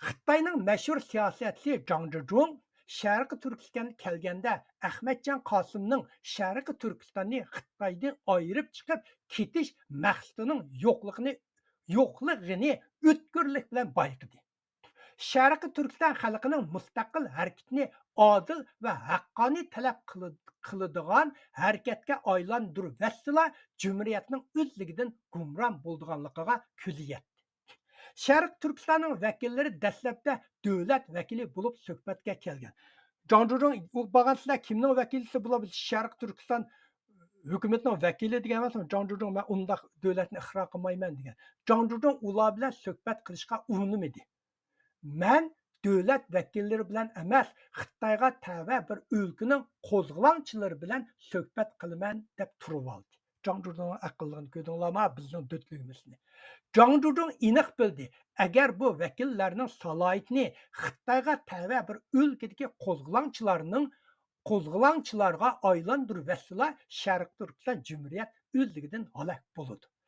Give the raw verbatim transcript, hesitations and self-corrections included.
Xitayning mashhur siyosatchisi Zhang Zhizhong Sharqi Turkistonga kelganda Ahmadjon Qosimning Sharqi Turkistonni Xitoydan ayirib chiqib ketish maqsadining yo'qligini yo'qligini o'tkirlik bilan bayqidi. Sharqi Turkiston xalqining mustaqil harakatini odil va haqqoniy talab qiladigan harakatga aylantirib, Cumhuriyetning o'zligidan gumron bo'lganligiga ko'zi yetdi. Sharq Turkistonning vakillari dastlabda davlat vakili bo'lib suhbatga kelgan. Jonjurun u bag'ansizlar kimning vakilisi bo'lib Sharq Turkiston hukumatining vakili degan emas, Jonjurun men undaq davlatni ixro qilmayman degan. Jonjurun ular bilan suhbat qilishga urinmadi. Men davlat vakillari bilan emas, Xitoyga tava bir o'lkaning qo'zg'olonchilari bilan suhbat qilaman deb turib oldi. Jonjurunning aqlligini ko'rdinglarmi bizning dötligimizni. Zhang Zhizhong aniq bildi. Agar bu vakillarning salohiyatini Xitoyga tava bir o'lkadagi qo'zg'olonchilarning qo'zg'olonchilarga aylantirib, Sharq Turkiston Cumhuriyet o'zligidan halok bo'ladi.